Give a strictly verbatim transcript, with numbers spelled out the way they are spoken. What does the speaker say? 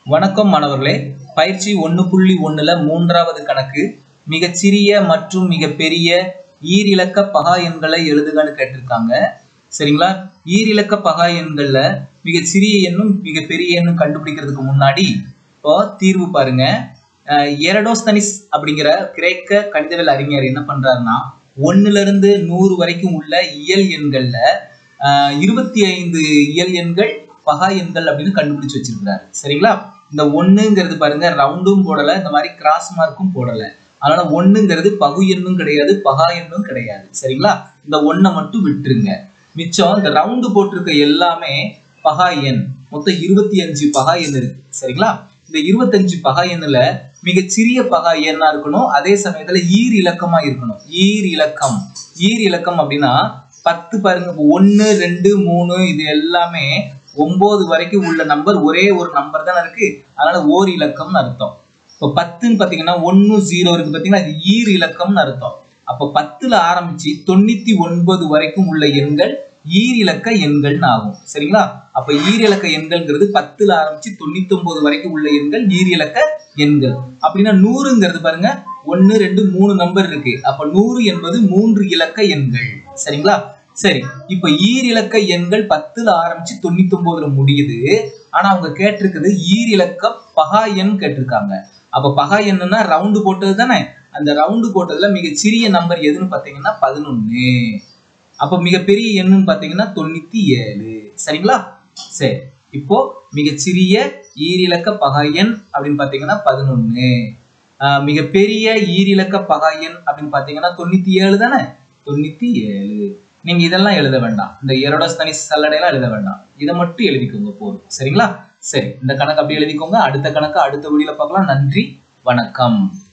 வணக்கம் மாணவர்களே. பயிற்சி ஒன்று புள்ளி ஒன்றுல மூன்றாவது கணக்கு மிகச்சிறிய மற்றும் மிகப்பெரிய ஈரிலக்க பகா எண்களை எழுதுகன்னு கேட்டிருக்காங்க. சரிங்களா? ஈரிலக்க பகா எண்கள்ல மிகச்சிறிய எண்ணும் மிகப்பெரிய எண்ணும் கண்டுபிடிக்கிறதுக்கு முன்னாடி இப்போ தீர்வு பாருங்க. எரடோஸ்தனிஸ் அப்படிங்கிற கிரேக்க கணிதவியல் அறிஞர் என்ன பண்றாருன்னா, ஒன்னுல இருந்து நூறு வரைக்கும் உள்ள இயல் எண்கள்ல ஆஹ் இருபத்தி ஐந்து இயல் எண்கள் பகா எண்கள் அப்படின்னு கண்டுபிடிச்சு வச்சிருக்கிறாரு. சரிங்களா? இந்த ஒண்ணுங்கிறது பாருங்க, ரவுண்டும் போடல, இந்த மாதிரி கிராஸ் மார்க்கும் போடல. அதனால ஒண்ணுங்கிறது பகு எண்ணும் கிடையாது, பகா எண்ணும் கிடையாது. சரிங்களா? இந்த ஒன்னை மட்டும் விட்டுருங்க. மிச்சம் இந்த ரவுண்டு போட்டிருக்க எல்லாமே பகா எண். மொத்தம் இருபத்தி அஞ்சு பகா எண் இருக்கு. சரிங்களா? இந்த இருபத்தஞ்சு பகா எண்ணுல மிகச்சிறிய பகா எண்ணா இருக்கணும், அதே சமயத்துல ஈர் இலக்கமா இருக்கணும். ஈர் இலக்கம் ஈர் இலக்கம் அப்படின்னா பத்து பாருங்க, ஒன்னு ரெண்டு மூணு இது எல்லாமே ஒன்பது வரைக்கும் உள்ள நம்பர் ஒரே ஒரு நம்பர் தானே இருக்கு. அதனால ஓர் இலக்கம்னு அர்த்தம். இப்போ பத்துன்னு பாத்தீங்கன்னா ஒன்னு ஜீரோ இருக்கு பாத்தீங்கன்னா, அது ஈர் இலக்கம்னு அர்த்தம். அப்ப பத்துல ஆரம்பிச்சு தொண்ணூத்தி ஒன்பது வரைக்கும் உள்ள எண்கள் ஈர் இலக்க எண்கள்னு ஆகும். சரிங்களா? அப்ப ஈர் இலக்க எண்கள்ங்கிறது பத்துல ஆரம்பிச்சு தொண்ணூத்தி ஒன்பது வரைக்கும் உள்ள எண்கள் ஈர் இலக்க எண்கள். அப்படின்னா நூறுங்கிறது பாருங்க, ஒன்னு ரெண்டு மூணு நம்பர் இருக்கு. அப்ப நூறு என்பது மூன்று இலக்க எண்கள். சரிங்களா? சரி, இப்ப ஈர் இலக்க எண்கள் பத்துல ஆரம்பிச்சு தொண்ணூத்தி ஒன்பதுல முடியுது. ஆனா அவங்க கேட்டிருக்குது ஈர் இலக்க பகா எண் கேட்டிருக்காங்க. அப்ப பகா எண்ணுன்னா ரவுண்டு போட்டது தானே. அந்த ரவுண்டு போட்டதுல மிகச்சிறிய நம்பர் எதுன்னு பாத்தீங்கன்னா பதினொன்னு. அப்ப மிகப்பெரிய எண்ணுன்னு பாத்தீங்கன்னா தொண்ணூத்தி ஏழு. சரிங்களா? சரி, இப்போ மிகச்சிறிய ஈரிலக்க பகா எண் அப்படின்னு பாத்தீங்கன்னா பதினொன்னு. ஆஹ் மிகப்பெரிய ஈரிலக்க பகா எண் அப்படின்னு பாத்தீங்கன்னா தொண்ணூத்தி ஏழு தானே. தொண்ணூத்தி ஏழு. நீங்க இதெல்லாம் எழுத வேண்டாம், இந்த எரடோஸ்தனிஸ் சல்லடையெல்லாம் எழுத வேண்டாம், இதை மட்டும் எழுதிக்கோங்க போதும். சரிங்களா? சரி, இந்த கணக்கு அப்படி எழுதிக்கோங்க. அடுத்த கணக்கு அடுத்த வீடியோல பார்க்கலாம். நன்றி, வணக்கம்.